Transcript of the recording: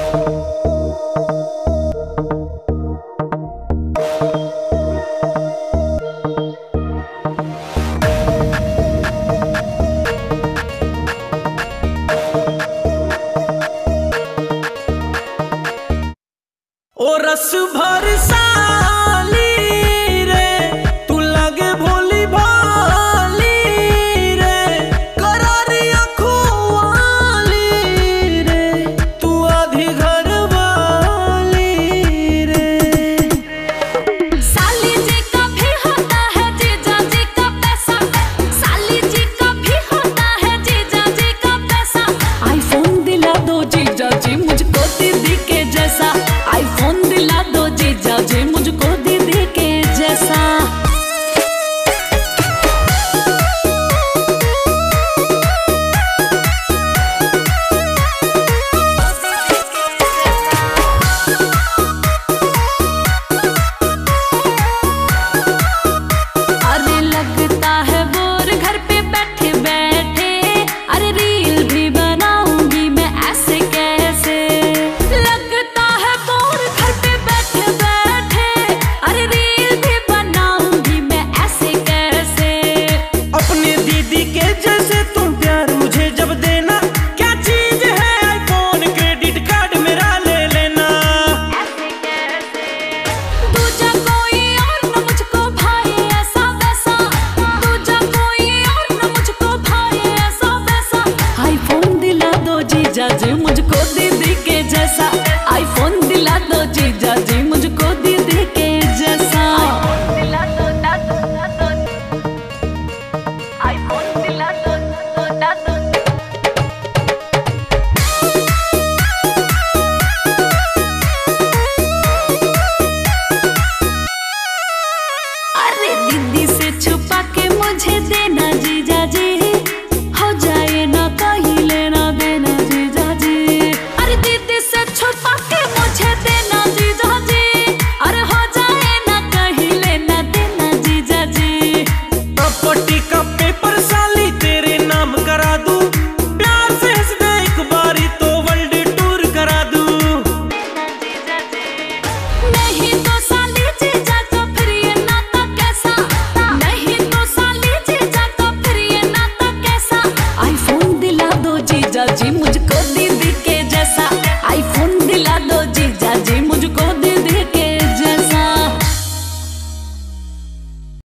ओ रस भर साली रे तू लगे भोली भाली रे करारी आँखों वाली रे तू आधी घर वाली रे। साली जी का भी होता है जीजा जी का पैसा, साली जी का भी होता है जीजा जी का पैसा। आईफोन दिला दो जीजा जी मुझको दीदी के जैसा, आईफोन दिला दो जीजा जी मुझको दीदी के जैसा। अरे लगता है बोर घर पे बैठे बैठे, अरे रील भी बनाऊंगी मैं ऐसे कैसे। लगता है बोर घर पे बैठे बैठे, अरे रील भी बनाऊंगी मैं ऐसे कैसे। अपनी दीदी के जैसे तुम प्यार मुझे जब देना, क्या चीज है आईफोन क्रेडिट कार्ड मेरा ले लेना। ऐसे कैसे दूजा कोई और न मुझको भाई ऐसा वैसा, दूजा कोई और न मुझको भाई ऐसा वैसा। आईफोन दिला दो जीजा जी मुझको